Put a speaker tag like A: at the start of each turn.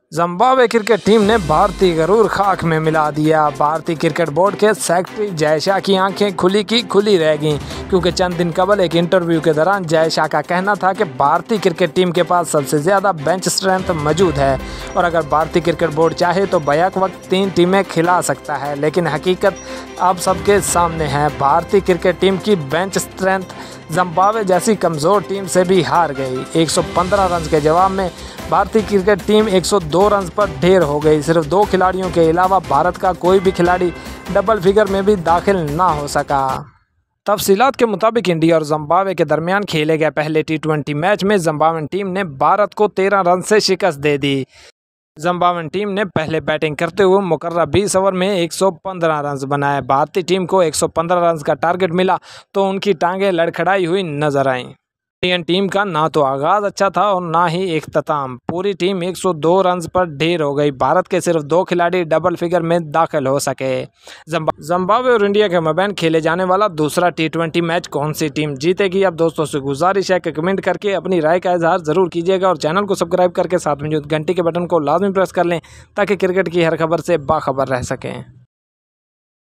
A: Zimbabwe cricket team ने भारतीय गरूर खाक में मिला दिया। भारतीय क्रिकेट बोर्ड के सेक्रेटरी जय शाह की आंखें खुली की खुली रह गईं, क्योंकि चंद दिन कबल एक इंटरव्यू के दौरान जय शाह का कहना था कि भारतीय क्रिकेट टीम के पास सबसे ज़्यादा बेंच स्ट्रेंथ मौजूद है और अगर भारतीय क्रिकेट बोर्ड चाहे तो बैक वक्त 3 टीमें खिला सकता है। लेकिन हकीकत अब सबके सामने है। भारतीय क्रिकेट टीम की बेंच स्ट्रेंथ जिम्बाब्वे जैसी कमज़ोर टीम से भी हार गई। 115 रन के जवाब में भारतीय क्रिकेट टीम 102 रन पर ढेर हो गई। सिर्फ 2 खिलाड़ियों के अलावा भारत का कोई भी खिलाड़ी डबल फिगर में भी दाखिल ना हो सका। तफसीलात के मुताबिक इंडिया और जिम्बाब्वे के दरमियान खेले गए पहले T20 मैच में जिम्बाब्वेन टीम ने भारत को 13 रन से शिकस्त दे दी। जिम्बाब्वेन टीम ने पहले बैटिंग करते हुए मुकर्रर 20 ओवर में 115 रन बनाए। भारतीय टीम को 115 रन का टारगेट मिला तो उनकी टांगें लड़खड़ाई हुई नजर आईं। इंडियन टीम का ना तो आगाज अच्छा था और ना ही इख्तिताम। पूरी टीम 102 रन पर ढेर हो गई। भारत के सिर्फ 2 खिलाड़ी डबल फिगर में दाखिल हो सके। जिम्बाब्वे और इंडिया के मबैन खेले जाने वाला दूसरा T20 मैच कौन सी टीम जीतेगी? अब दोस्तों से गुजारिश है कि कमेंट करके अपनी राय का इजहार ज़रूर कीजिएगा और चैनल को सब्सक्राइब करके साथ में जो घंटी के बटन को लाजमी प्रेस कर लें ताकि क्रिकेट की हर खबर से बाखबर रह सकें।